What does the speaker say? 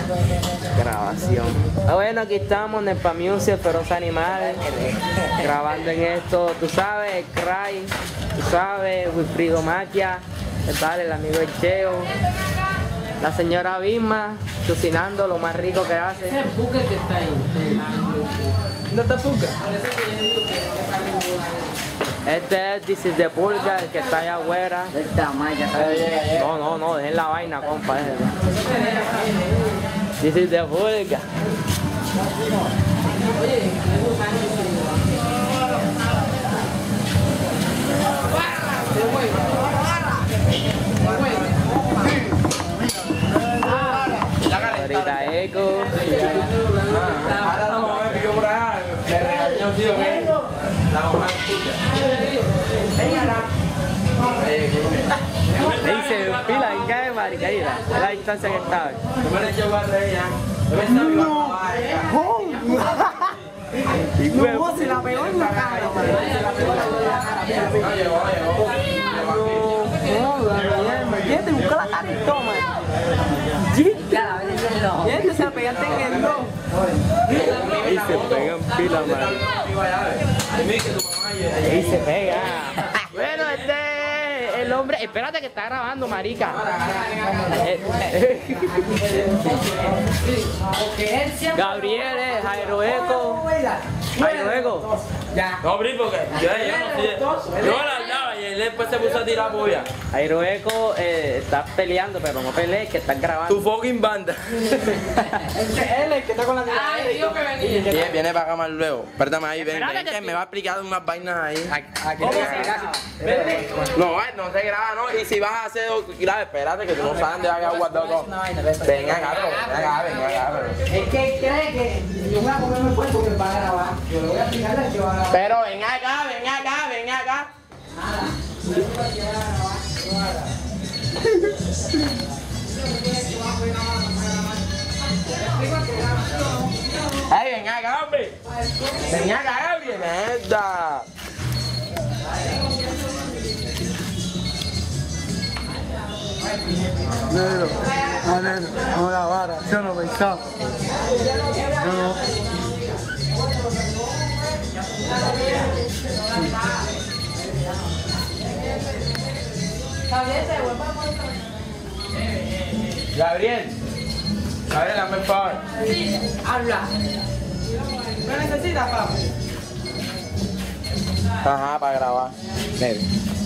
Grabación. Bueno, aquí estamos en el Pamusic, Feroz Animal, grabando en esto, tú sabes, el Cry, tú sabes, Wilfrido Maquia, el amigo El Cheo, la señora Bisma, cocinando lo más rico que hace. Ese es Puka que está ahí. ¿No está Puka? Este es This is the Pulga, el que está allá afuera. No, dejen la vaina, compa. This is the Pulga. Ahorita Eco. Ahora la mamá me pidió por allá, le regañó un tío que la mamá escucha. Le dice, pila, ¿en qué maricaída? Es la distancia que estaba. No me le eché guarda ella. No, se la pegó en la cara. Te buscó la cara y toma. Y se la pegaste en el ojo. Y se pegan pila, man. Y se pega. Bueno, este es el hombre. Espérate que está grabando, marica. Gabriel, Jairo Eco. Jairo Eco. No, Bri, porque yo no sé. Yo la hablaba y él después se puso a tirar polla. Jairo Eco está peleando, pero no pelees, que están grabando. Tu fucking banda. Él es que está con la tira. Ay, Dios que venía. Viene para acá más luego. Perdón, ahí, ven, Espérate que que me va a explicar unas vainas ahí. ¿Cómo se graba? No se graba, ¿no? Y si vas a hacer grave, espérate que tú no sabes dónde va a quedar guardado todo. Venga acá. Es que cree que yo voy a comerme el cuerpo porque va a grabar. Yo le voy a explicarle que va a grabar. Pero ven acá. Ay, ven acá, hombre. Ven acá, Gabriel. Mierda. Negro, no la vara, yo no pensaba. No. Gabriel, hazme el favor. Habla. ¿Me necesitas, papá? Ajá, para grabar. Negro.